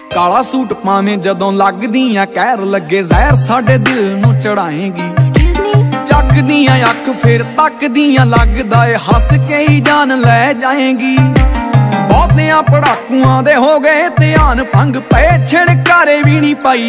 काला सूट पावे जदों लगदियां कहर लगे जहर साडे दिल नूं चढ़ाएगी। चकदियां अख फिर तकदियां लगदा ए हस के ही जान लै जाएगी। बहुतियां पड़ाकुआं दे हो गए ध्यान भंग पे छिड़कारे भी नहीं पाई।